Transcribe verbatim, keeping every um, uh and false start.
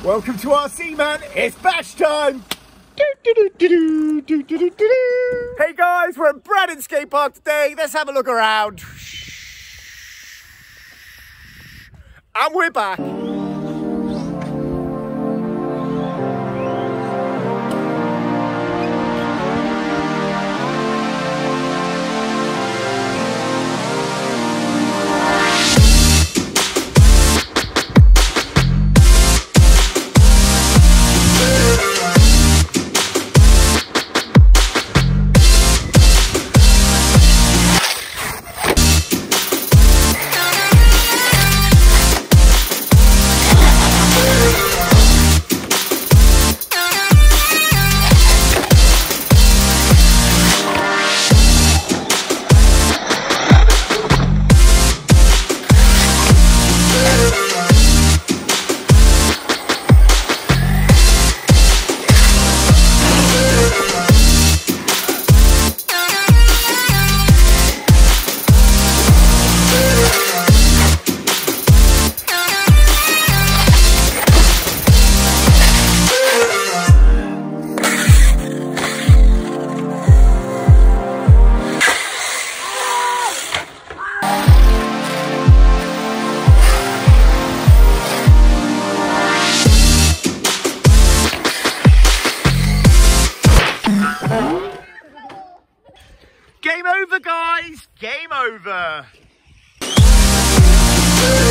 Welcome to R C, man. It's bash time. Hey guys, we're at Braddon Skate Park today. Let's have a look around. And we're back. Game over, guys! Game over!